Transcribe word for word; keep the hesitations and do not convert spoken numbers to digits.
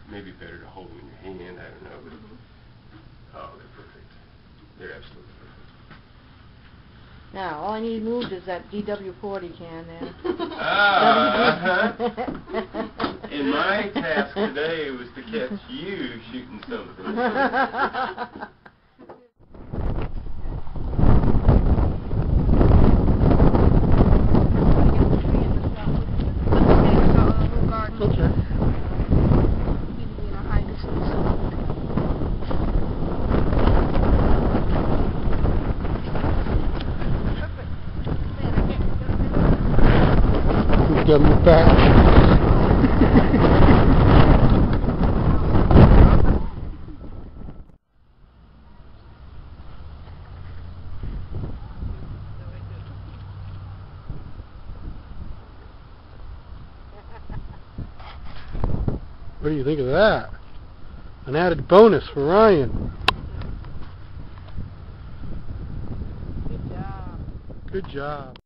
maybe better to hold them in your hand. I don't know, but mm-hmm. Oh, they're perfect. They're absolutely perfect. Now, all I need moved is that D W forty can there. Ah, uh-huh. And my task today was to catch you shooting something. Get me back. What do you think of that? An added bonus for Ryan. Good job. Good job.